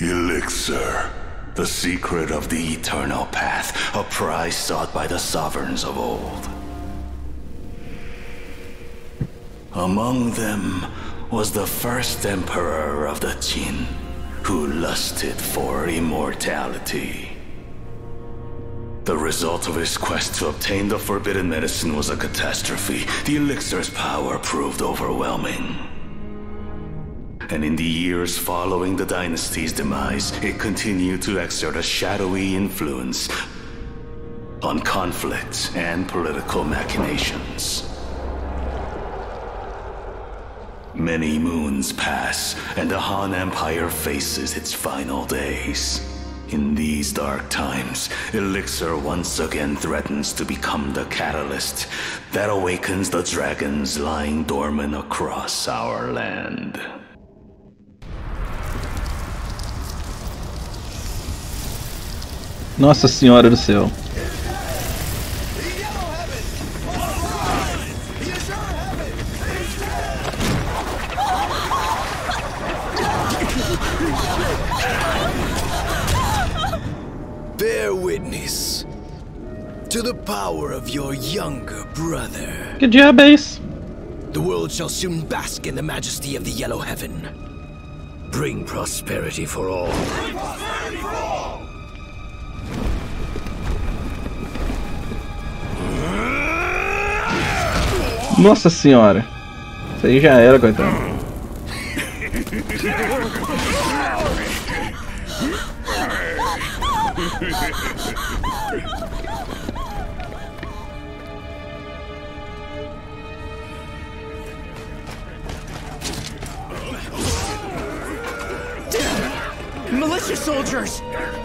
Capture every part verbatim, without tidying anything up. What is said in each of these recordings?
Elixir, the secret of the eternal path, a prize sought by the sovereigns of old. Among them was the first emperor of the Qin, who lusted for immortality. The result of his quest to obtain the forbidden medicine was a catastrophe. The elixir's power proved overwhelming. And in the years following the dynasty's demise, it continued to exert a shadowy influence on conflict and political machinations. Many moons pass, and the Han Empire faces its final days. In these dark times, Elixir once again threatens to become the catalyst that awakens the dragons lying dormant across our land. Nossa Senhora do Céu. Bear witness to the power of your younger brother. Que diabo é isso? The world shall soon bask in the majesty of the Yellow Heaven. Bring prosperity for all. Bring prosperity for all. Nossa Senhora. Isso aí já era, coitado. Militia soldiers!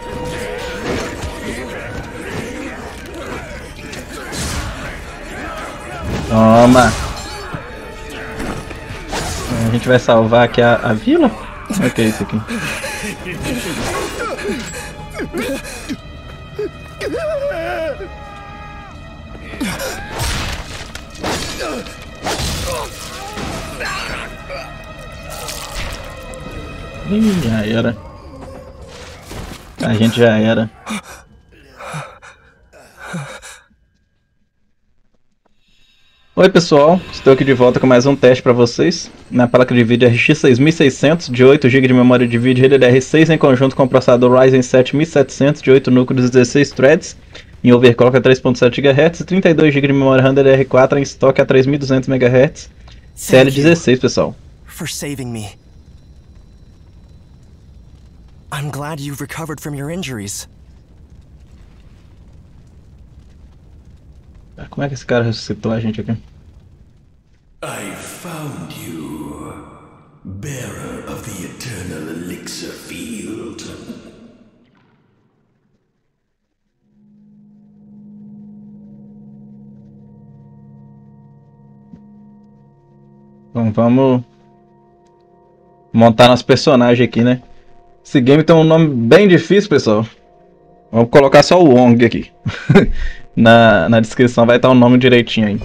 Toma! A gente vai salvar aqui a, a vila? O que é isso aqui? Ih, já era. A gente já era. Oi pessoal, estou aqui de volta com mais um teste para vocês. Na placa de vídeo R X seis mil e seiscentos de oito gigas de memória de vídeo D D R seis em conjunto com o processador Ryzen sete mil e setecentos de oito núcleos e dezesseis threads em overclock a três ponto sete gigahertz e trinta e dois gigas de memória RAM D D R quatro em estoque a três mil e duzentos megahertz. C L dezesseis, pessoal. For saving me. I'm glad you've recovered from your injuries. Como é que esse cara ressuscitou a gente aqui? I found you, bearer of the eternal elixir field. Bom, vamos montar nosso personagem aqui, né? Esse game tem um nome bem difícil, pessoal. Vamos colocar só o Wong aqui. na, na descrição vai estar o nome direitinho aí.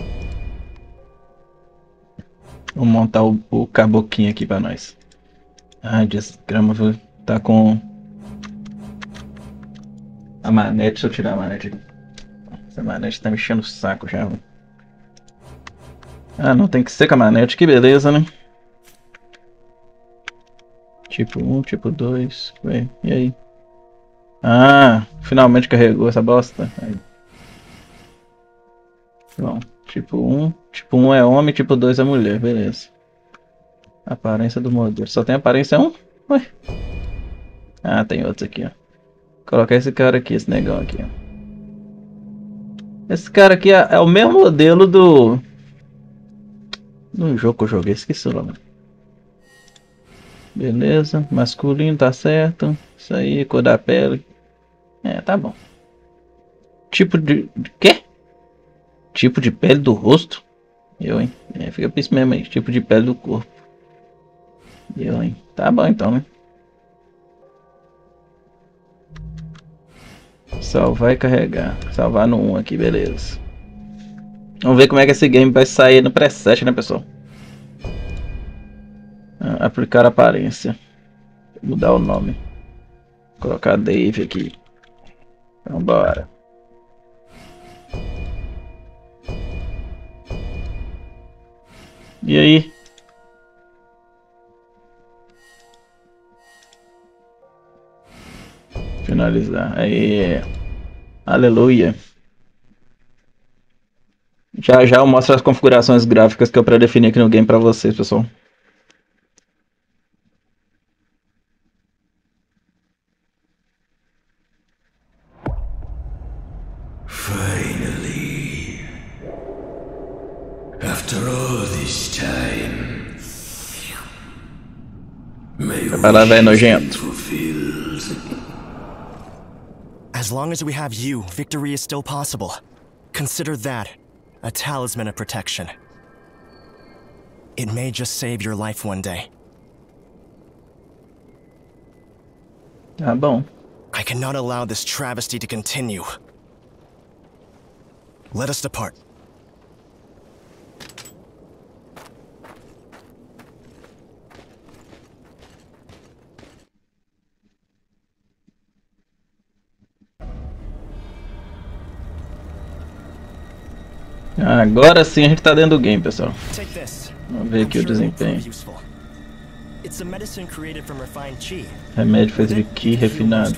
Vamos montar o, o caboquinho aqui pra nós. Ai, desgrama, vou tá com a manete. Deixa eu tirar a manete aqui. Essa manete tá me enchendo o saco já. Ah, não, tem que ser com a manete, que beleza, né? Tipo um, tipo dois. Ué, e aí? Ah, finalmente carregou essa bosta. Aí. Bom, tipo um. Tipo um é homem, tipo dois é mulher, beleza. Aparência do modelo. Só tem aparência um? Ué. Ah, tem outros aqui, ó. Colocar esse cara aqui, esse negão aqui, ó. Esse cara aqui é, é o mesmo modelo do... do jogo que eu joguei, esqueci o nome. Beleza, masculino, tá certo. Isso aí, cor da pele. É, tá bom. Tipo de... de quê? Tipo de pele do rosto? Eu, hein? É, fica por isso mesmo aí. Tipo de pele do corpo. Eu, hein? Tá bom então, né? Salvar e carregar. Salvar no um aqui, beleza. Vamos ver como é que esse game vai sair no preset, né, pessoal? Aplicar aparência. Mudar o nome. Vou colocar Dave aqui. Vambora. E aí? Finalizar. Aí. Aleluia. Já já eu mostro as configurações gráficas que eu pré-defini aqui no game pra vocês, pessoal. Finally. After all this time. Vai lá, velho nojento. As long as we have you, victory is still possible. Consider that a talisman of protection. It may just save your life one day. Tá bom. I cannot allow this travesty to continue. Let us depart. Agora sim a gente tá dentro do game, pessoal. Take this. Vamos ver aqui o desempenho. It's a medicine created from refined chi. Remédio feito de Ki refinado.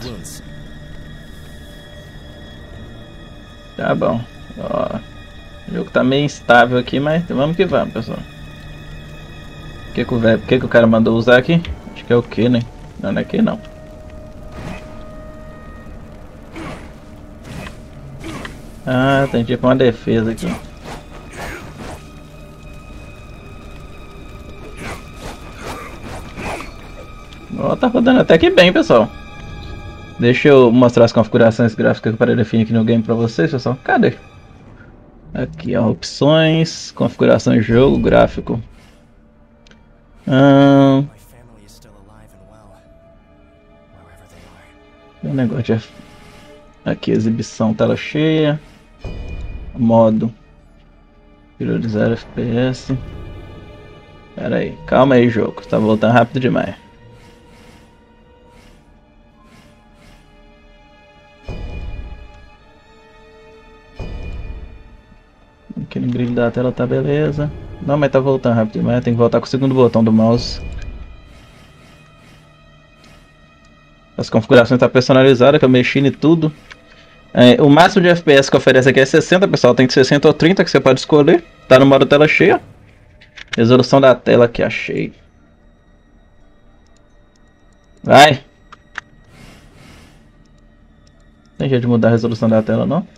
Tá bom. Ó, o jogo tá meio instável aqui, mas vamos que vamos, pessoal. O que que o, velho, que que o cara mandou usar aqui? Acho que é o que, né? Não, não é que não. Ah, tem tipo uma defesa aqui. Ó, tá rodando até que bem, pessoal. Deixa eu mostrar as configurações gráficas que eu pré-defini aqui no game pra vocês, pessoal. Cadê? Aqui, ó, opções, configuração de jogo, gráfico. Hum... Tem um negócio de... Aqui, exibição, tela cheia. Modo. Priorizar F P S. Pera aí, calma aí, jogo. Tá voltando rápido demais. Aqui no brilho da tela tá beleza. Não, mas tá voltando rápido demais. Tem que voltar com o segundo botão do mouse. As configurações tá personalizadas, que eu mexi em tudo. É, o máximo de F P S que oferece aqui é sessenta, pessoal. Tem de sessenta ou trinta que você pode escolher. Tá no modo tela cheia. Resolução da tela aqui, achei. Vai! Tem jeito de mudar a resolução da tela, não?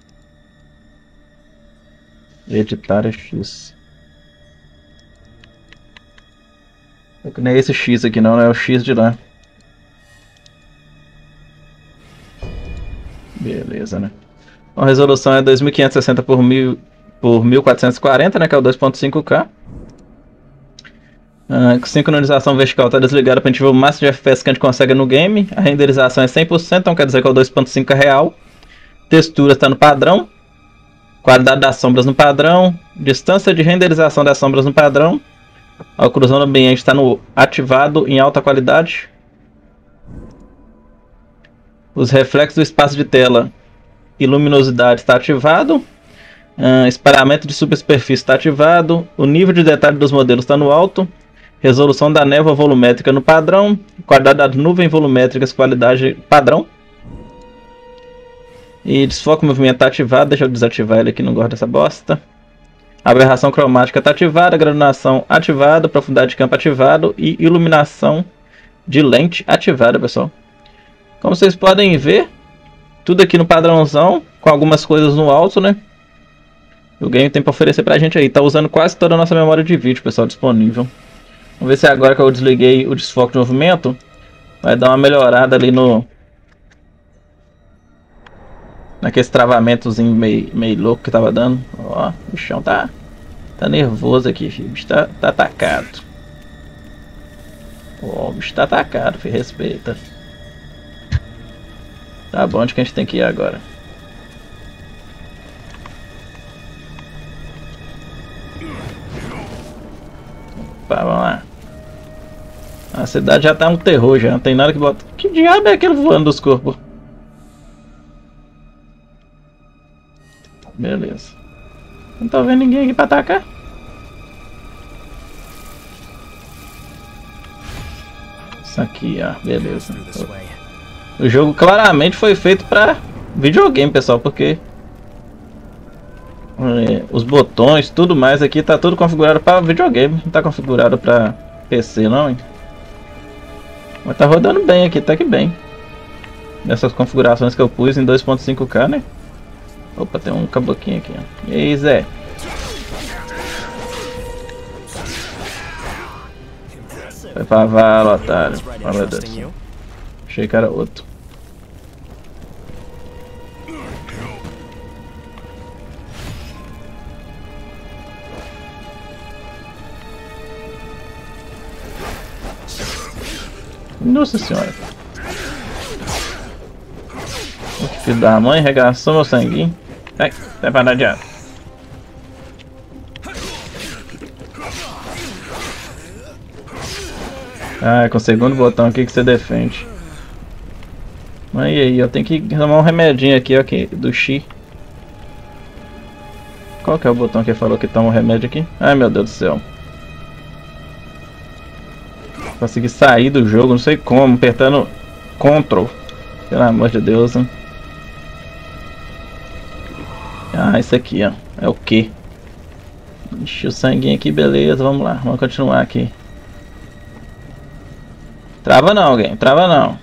Editar é X. É que nem esse X aqui não, é o X de lá. Beleza, né? A resolução é dois mil quinhentos e sessenta por mil quatrocentos e quarenta, né? Que é o dois ponto cinco K. A sincronização vertical está desligada para a gente ver o máximo de F P S que a gente consegue no game. A renderização é cem por cento, então quer dizer que é o dois ponto cinco K real. Textura está no padrão. Qualidade das sombras no padrão. Distância de renderização das sombras no padrão. A oclusão do ambiente está no ativado em alta qualidade. Os reflexos do espaço de tela e luminosidade está ativado. Uh, espalhamento de superfície está ativado. O nível de detalhe dos modelos está no alto. Resolução da névoa volumétrica no padrão. Qualidade das nuvens volumétricas, qualidade padrão. E desfoque movimento está ativado. Deixa eu desativar ele aqui, não gosto dessa bosta. Aberração cromática está ativada. Granulação ativada. Profundidade de campo ativado. E iluminação de lente ativada, pessoal. Como vocês podem ver, tudo aqui no padrãozão, com algumas coisas no alto, né? O game tem para oferecer pra gente aí. Tá usando quase toda a nossa memória de vídeo, pessoal, disponível. Vamos ver se agora que eu desliguei o desfoque de movimento, vai dar uma melhorada ali no... Naquele travamentozinho meio, meio louco que tava dando. Ó, o bichão tá, tá nervoso aqui, filho. O bicho tá, tá atacado. Ó, o bicho tá atacado, filho. Respeita. Tá bom, onde que a gente tem que ir agora? Opa, vamos lá. A cidade já tá um terror já, não tem nada que bota. Que diabo é aquele voando dos corpos? Beleza. Não tô vendo ninguém aqui pra atacar. Isso aqui, ó, beleza. O jogo claramente foi feito pra videogame, pessoal, porque é, os botões, tudo mais aqui tá tudo configurado para videogame, não tá configurado para P C não, hein? Mas tá rodando bem aqui, tá que bem. Nessas configurações que eu pus em dois ponto cinco K, né? Opa, tem um caboquinho aqui, ó. E aí, Zé? Foi pra vala, otário. Oh, meu Deus. Achei que era outro. Nossa senhora. O filho da mãe regaçou meu sanguinho. Ai, vai pra dar diabo. Ah, é com o segundo botão aqui que você defende. Mas e aí, eu tenho que tomar um remedinho aqui, ó, aqui, do Xi. Qual que é o botão que falou que toma o remédio aqui? Ai meu Deus do céu. Consegui sair do jogo, não sei como, apertando Ctrl. Pelo amor de Deus, hein? Ah, isso aqui, ó. É o que? Ixi, o sanguinho aqui, beleza, vamos lá, vamos continuar aqui. Trava não, alguém, trava não.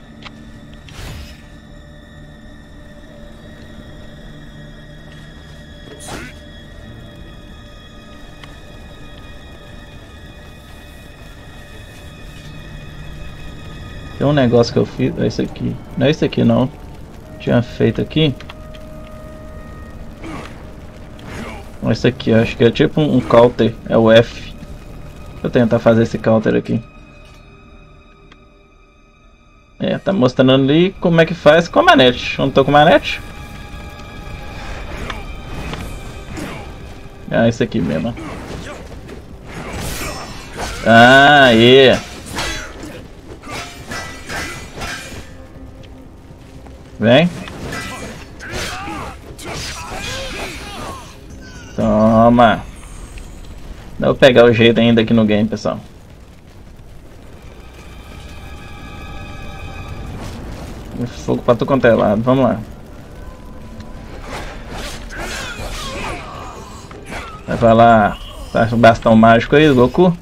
Tem um negócio que eu fiz, é esse aqui. Não é esse aqui não. Tinha feito aqui. Esse aqui, acho que é tipo um, um counter, é o F. Deixa eu tentar fazer esse counter aqui. É, tá mostrando ali como é que faz com a manete. Eu não tô com manete? Ah, esse aqui mesmo. Ah, aí. Vem. Toma. Vou pegar o jeito ainda aqui no game, pessoal. Fogo pra tu quanto é lado, vamos lá. Vai pra lá. Faz o bastão mágico aí, Goku.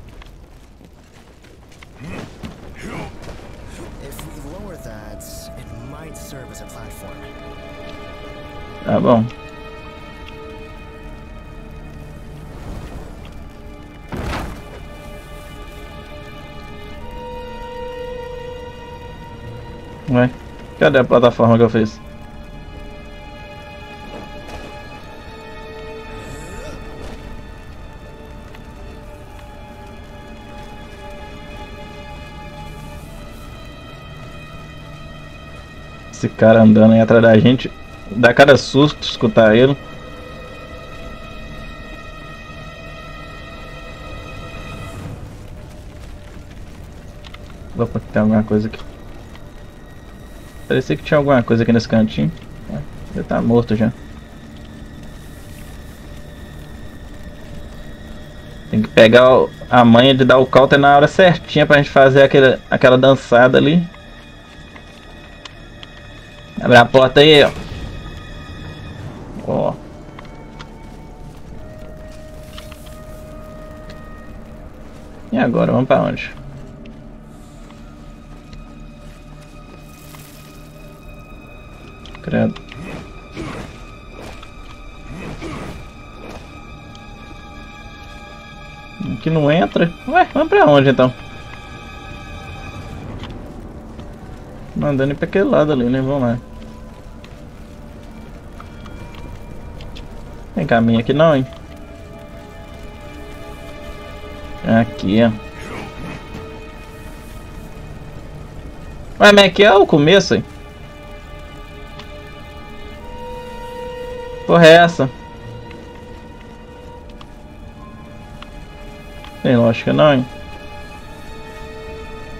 Tá bom. Ué, cadê a plataforma que eu fiz? Esse cara andando aí atrás da gente, dá cada susto escutar ele. Opa, tem alguma coisa aqui. Parecia que tinha alguma coisa aqui nesse cantinho. Já tá morto já. Tem que pegar a manha de dar o counter na hora certinha pra gente fazer aquele, aquela dançada ali. Abre a porta aí, ó. Ó. E agora, vamos pra onde? Credo. Aqui não entra. Ué, vamos pra onde então? Mandando ir pra aquele lado ali, né? Vamos lá. Tem caminho aqui não, hein? Aqui, ó. Ué, mas aqui é o começo, hein? Porra é essa? Tem lógica não, hein?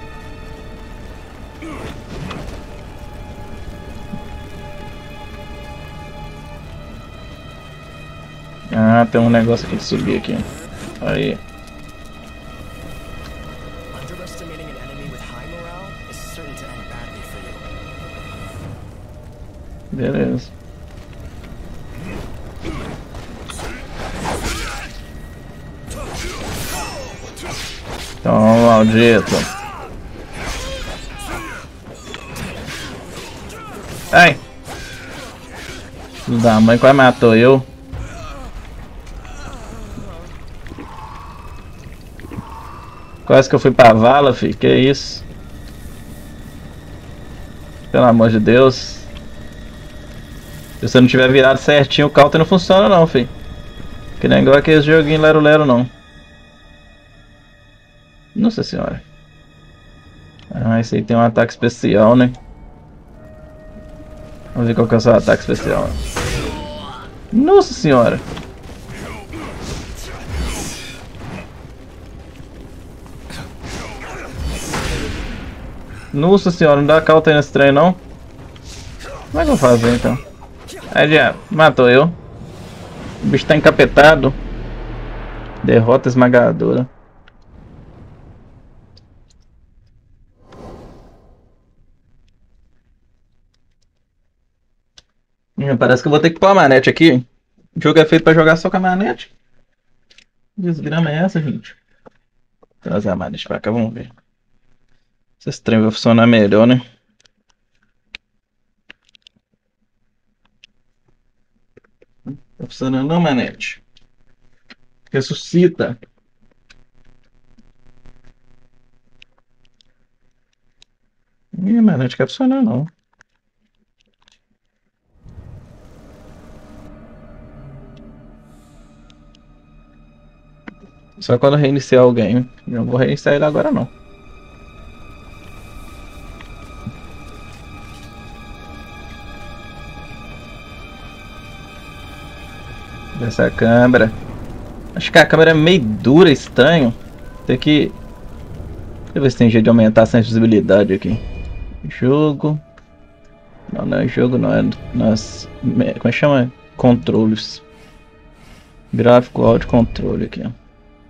Ah, tem um negócio aqui de subir aqui. Aí. Underestimating an enemy with high morale is certain to end badly for you. Beleza. Toma, maldito. Ai! Filho da mãe quase matou eu. Quase que eu fui pra vala, filho. Que isso? Pelo amor de Deus. Se você não tiver virado certinho, o counter não funciona não, filho. Que nem igual aqueles joguinhos lero-lero não. Nossa senhora. Ah, esse aí tem um ataque especial, né? Vamos ver qual que é o seu ataque especial. Nossa senhora. Nossa senhora, não dá counter nesse trem não? Como é que eu vou fazer então? Aí já matou eu. O bicho tá encapetado. Derrota esmagadora. Hum, parece que eu vou ter que pôr a manete aqui. O jogo é feito pra jogar só com a manete. Desgrama é essa, gente? Vou trazer a manete pra cá, vamos ver. Se esse trem vai funcionar melhor, né? Tá funcionando não, manete? Ressuscita. Ih, manete quer funcionar não. Só quando reiniciar o game. Eu não vou reiniciar ele agora não. Essa câmera. Acho que a câmera é meio dura, estranho. Tem que... Deixa eu ver se tem jeito de aumentar a sensibilidade aqui. Jogo. Não, não é jogo, não é nas... Como é que chama? Controles. Gráfico, áudio, controle aqui, ó.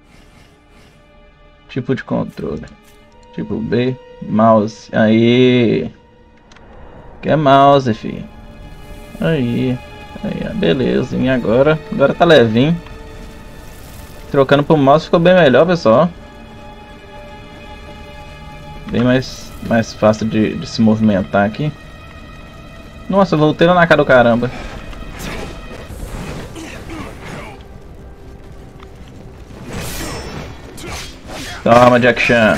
Tipo de controle. Tipo B. Mouse. Aí. Que é mouse, filho. Aí. Aí, beleza. E agora? Agora tá levinho. Trocando pro mouse ficou bem melhor, pessoal. Bem mais, mais fácil de, de se movimentar aqui. Nossa, eu voltei lá na cara do caramba. Toma, Jack Chan.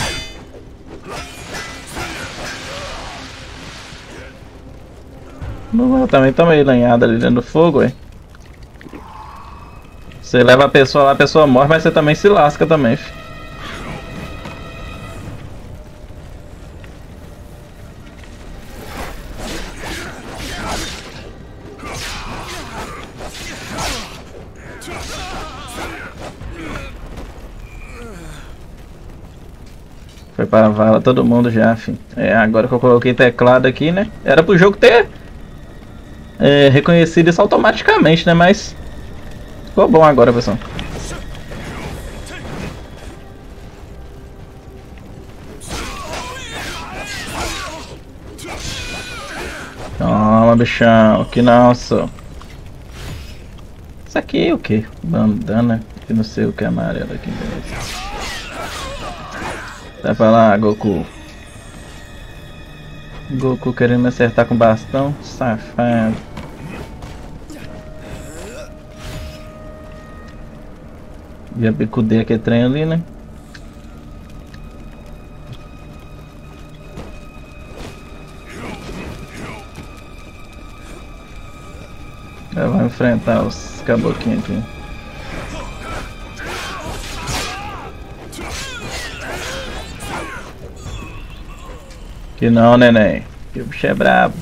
Eu também tô meio lanhado ali dentro do fogo, ué. Você leva a pessoa lá, a pessoa morre, mas você também se lasca também, filho. Foi para a vala todo mundo já, filho. É, agora que eu coloquei teclado aqui, né? Era pro jogo ter é, reconhecido isso automaticamente, né? Mas ficou bom agora, pessoal. Toma, bichão. Que nossa. Isso aqui é o que? Bandana. Que não sei o que é amarelo aqui. Beleza. Sai pra lá, Goku. Goku querendo me acertar com bastão. Safado. Já bicudei aquele trem ali, né? Já vai enfrentar os caboquinhos aqui. Que não, neném. Que o bicho é brabo.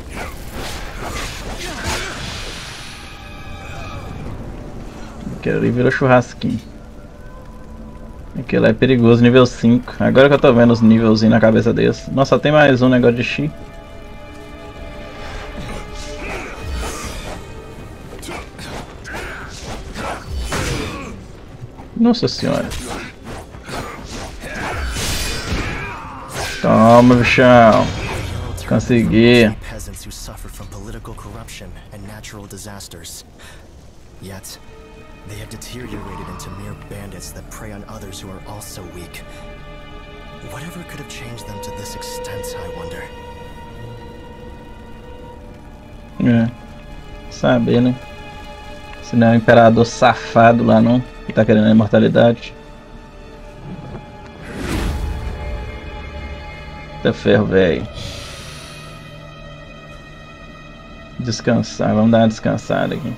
Aquele ali virou churrasquinho. Aquele é perigoso, nível cinco. Agora que eu tô vendo os nívelzinhos na cabeça desse. Nossa, tem mais um negócio de chi. Nossa senhora. Toma, bichão. Consegui. Peasants who suffer from political corruption and natural disasters. Yet, they have deteriorated into mere bandits that prey on others who are also weak. Whatever could have changed them to this extent, I wonder. É. Saber, né? Se não é um imperador safado lá não, que tá querendo a imortalidade. Tá ferro, velho. Descansar, vamos dar uma descansada aqui.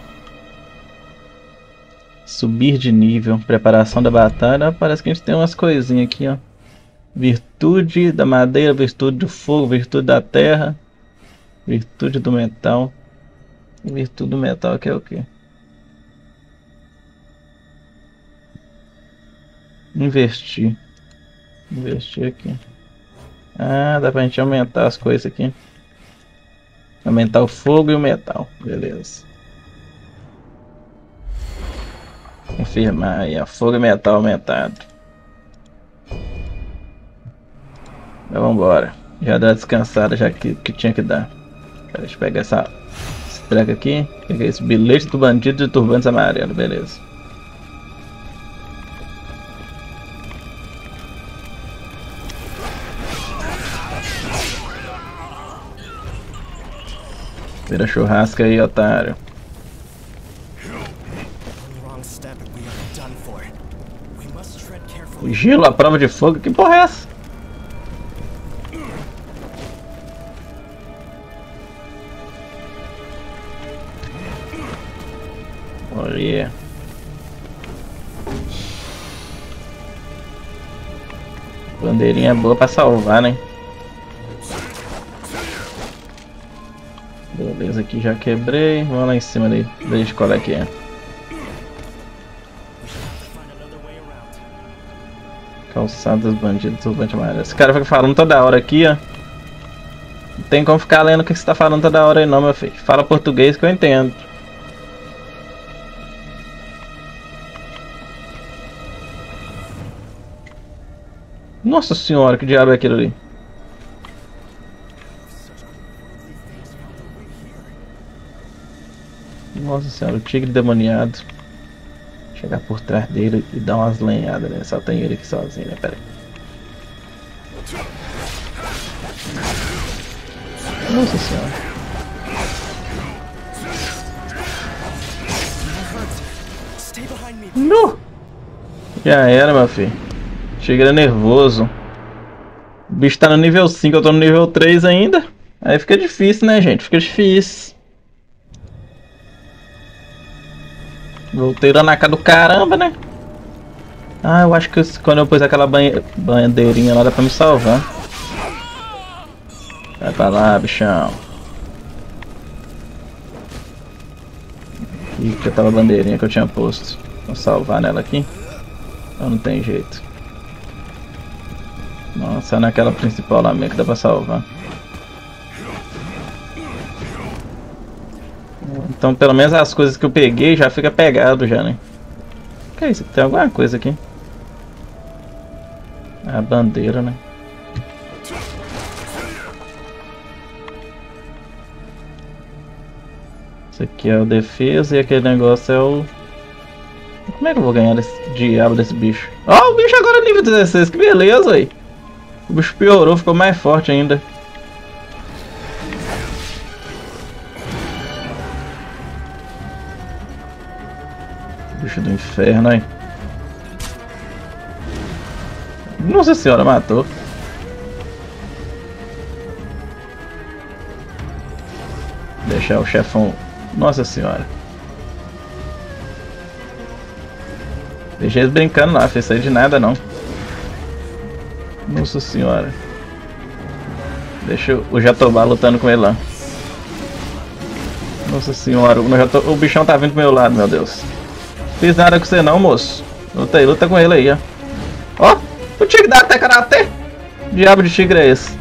Subir de nível, preparação da batalha. Parece que a gente tem umas coisinhas aqui, ó. Virtude da madeira, virtude do fogo, virtude da terra, virtude do metal. Virtude do metal aqui é o que? Investir. Investir aqui. Ah, dá pra gente aumentar as coisas aqui. Aumentar o fogo e o metal. Beleza. Confirmar aí, ó. Fogo e metal aumentado. Então vambora. Já deu a descansada já que, que tinha que dar. Deixa eu pegar essa treca aqui. Peguei esse bilhete do bandido de turbantes amarelo. Beleza. Vira churrasco aí, otário. Gelo, a prova de fogo? Que porra é essa? Olha. Bandeirinha boa pra salvar, né? Beleza, aqui já quebrei. Vamos lá em cima ali. Veja qual é que é. Calçada dos bandidos, turbante amarelo. Esse cara fica falando toda hora aqui, ó. Não tem como ficar lendo o que você tá falando toda hora aí não, meu filho. Fala português que eu entendo. Nossa senhora, que diabo é aquilo ali? Nossa senhora, o tigre demoniado. Chegar por trás dele e dar umas lenhadas, né? Só tem ele aqui sozinho, né? Pera aí. Nossa senhora. No! Já era, meu filho. Tigre é nervoso. O bicho tá no nível cinco, eu tô no nível três ainda. Aí fica difícil, né, gente? Fica difícil. Voltei lá na cara do caramba, né? Ah, eu acho que quando eu pus aquela banhe... bandeirinha lá dá pra me salvar. Vai pra lá, bichão. Ih, que tava a bandeirinha que eu tinha posto. Vou salvar nela aqui. Então não tem jeito. Nossa, é naquela principal lá mesmo que dá pra salvar. Então pelo menos as coisas que eu peguei já fica pegado já, né? O que é isso? Tem alguma coisa aqui. A bandeira, né? Isso aqui é o defesa e aquele negócio é o... Como é que eu vou ganhar esse diabo desse bicho? Ó, oh, o bicho agora é nível dezesseis, que beleza aí. O bicho piorou, ficou mais forte ainda. Bicho do inferno aí. Nossa senhora, matou. Deixar o chefão. Nossa senhora. Deixa eles brincando lá, fez isso aí de nada não. Nossa senhora. Deixa o Jatobá lutando com ele lá. Nossa senhora, o, Jatobá, o bichão tá vindo pro meu lado, meu Deus. Fiz nada com você não, moço. Luta aí, luta com ele aí, ó. Ó, o tigre dá até karatê. Diabo de tigre é esse?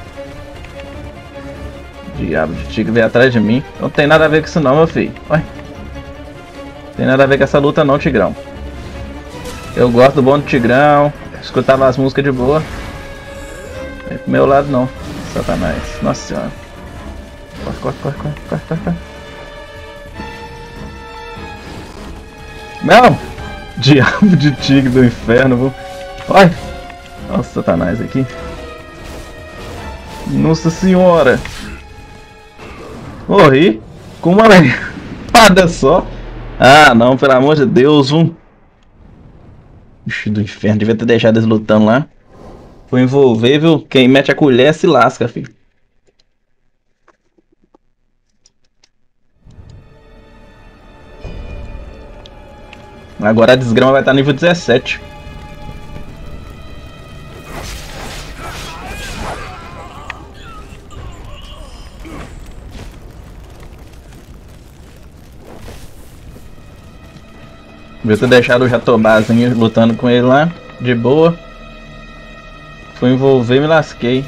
Diabo de tigre veio atrás de mim. Não tem nada a ver com isso não, meu filho. Ué. Tem nada a ver com essa luta não, tigrão. Eu gosto do bom do Tigrão. Escutava as músicas de boa. Não é pro meu lado não. Satanás. Nossa senhora. Corre, corre, corre, corre, corre, corre, corre. Não! Diabo de tigre do inferno, viu? Olha! Nossa, Satanás aqui. Nossa senhora! Morri com uma espada só. Ah, não, pelo amor de Deus, um. Bicho do inferno, devia ter deixado eles lutando lá. Vou envolver, viu? Quem mete a colher se lasca, filho. Agora a desgrama vai estar nível dezessete. Devia ter deixado o Jatobazinho lutando com ele lá, de boa. Fui envolver e me lasquei.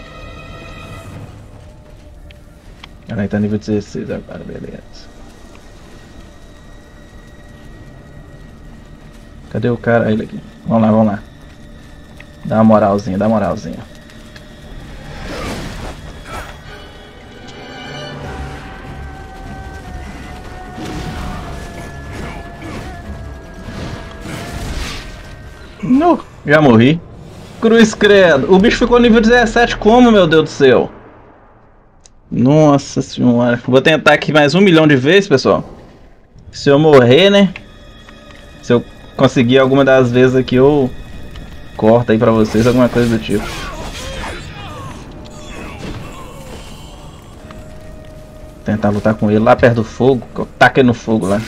Ela tá nível dezesseis agora, beleza. Cadê o cara? Ele aqui. Vamos lá, vamos lá. Dá uma moralzinha, dá uma moralzinha. No, já morri. Cruz credo. O bicho ficou nível dezessete como, meu Deus do céu? Nossa senhora. Vou tentar aqui mais um milhão de vezes, pessoal. Se eu morrer, né? Se eu conseguir alguma das vezes aqui, eu corto aí pra vocês, alguma coisa do tipo. Tentar lutar com ele lá perto do fogo. Taca ele no fogo lá.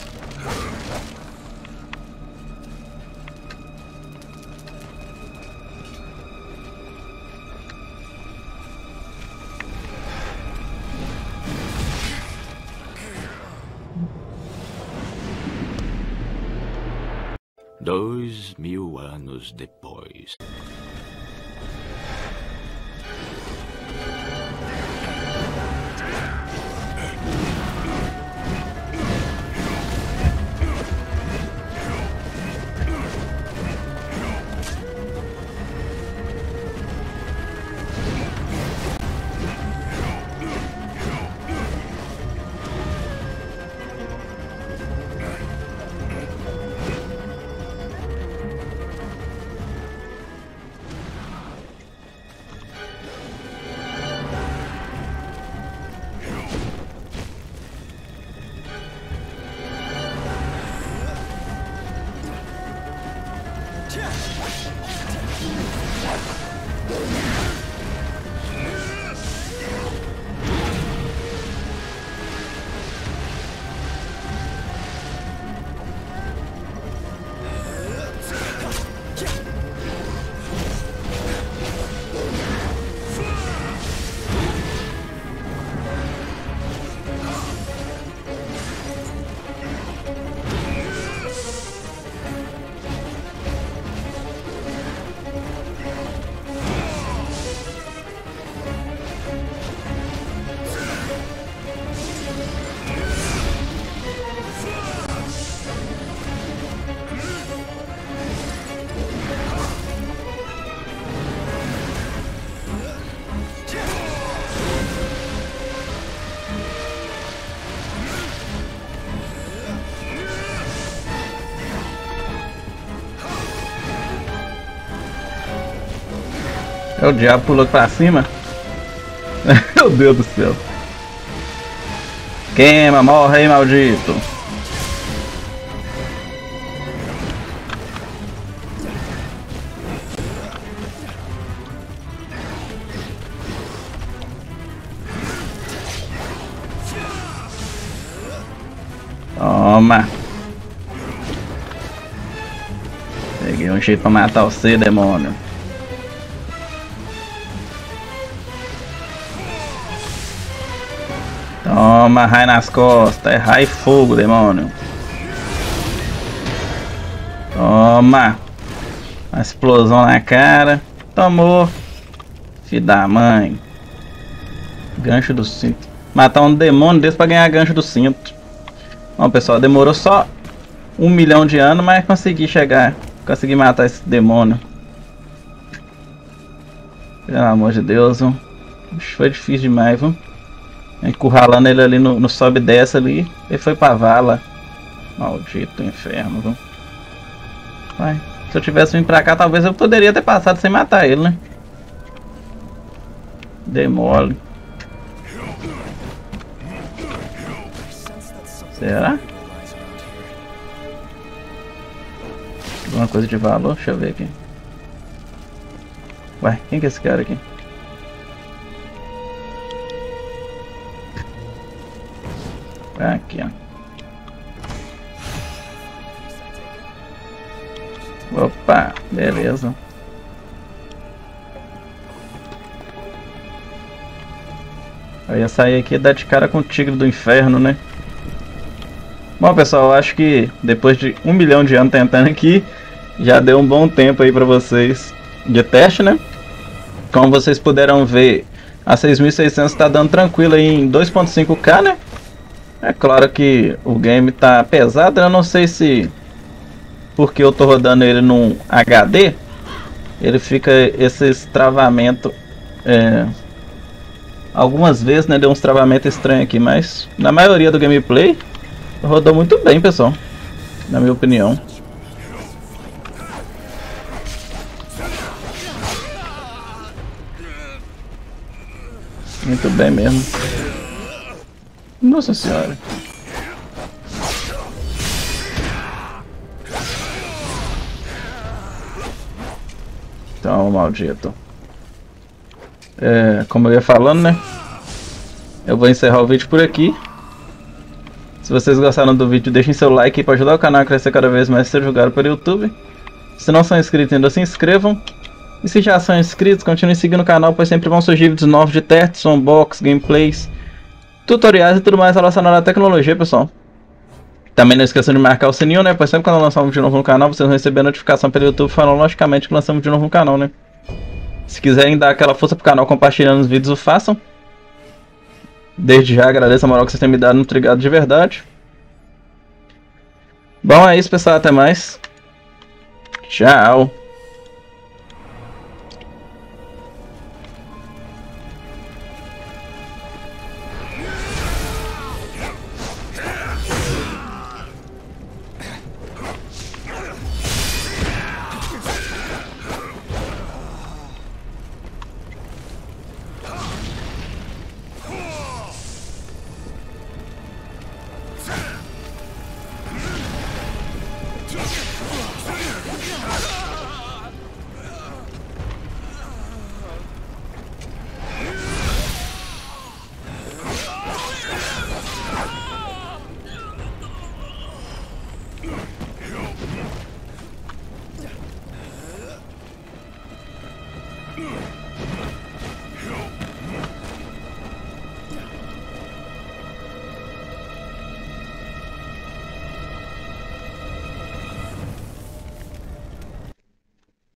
Dois mil anos depois. É o diabo pulou pra cima. Meu Deus do céu. Queima, morre aí, maldito. Toma. Peguei um jeito pra matar você, demônio. Toma, raio nas costas, é raio e fogo, demônio. Toma. Uma explosão na cara. Tomou. Filho da mãe. Gancho do cinto. Matar um demônio desse pra ganhar gancho do cinto. Bom, pessoal, demorou só um milhão de anos, mas consegui chegar Consegui matar esse demônio. Pelo amor de Deus, viu? Foi difícil demais, viu? Encurralando ele ali no, no sobe e desce ali. Ele foi pra vala. Maldito inferno, viu? Vai. Se eu tivesse vindo pra cá, talvez eu poderia ter passado sem matar ele, né? Demole. Será? Alguma coisa de valor? Deixa eu ver aqui. Ué, quem que é esse cara aqui? Aqui, ó. Opa, beleza. Eu ia sair aqui e dar de cara com o tigre do inferno, né? Bom, pessoal, eu acho que depois de um milhão de anos tentando aqui, já deu um bom tempo aí pra vocês de teste, né? Como vocês puderam ver, a seis mil e seiscentos tá dando tranquilo aí em dois ponto cinco K, né? É claro que o game tá pesado, eu não sei se porque eu tô rodando ele num H D, ele fica esse travamento, é, algumas vezes, né, deu uns travamentos estranhos aqui, mas na maioria do gameplay rodou muito bem, pessoal, na minha opinião. Muito bem mesmo. Nossa senhora. Então, maldito. É, como eu ia falando, né? Eu vou encerrar o vídeo por aqui. Se vocês gostaram do vídeo, deixem seu like para ajudar o canal a crescer cada vez mais e ser julgado pelo YouTube. Se não são inscritos ainda, se inscrevam. E se já são inscritos, continuem seguindo o canal, pois sempre vão surgir vídeos novos de testes, unbox, gameplays, tutoriais e tudo mais relacionado à tecnologia, pessoal. Também não esqueçam de marcar o sininho, né? Pois sempre quando eu lançar um vídeo novo no canal, vocês vão receber notificação pelo YouTube falando logicamente que lançamos um vídeo novo no canal, né? Se quiserem dar aquela força pro canal compartilhando os vídeos, o façam. Desde já agradeço a moral que vocês têm me dado, muito obrigado de verdade. Bom, é isso, pessoal, até mais. Tchau.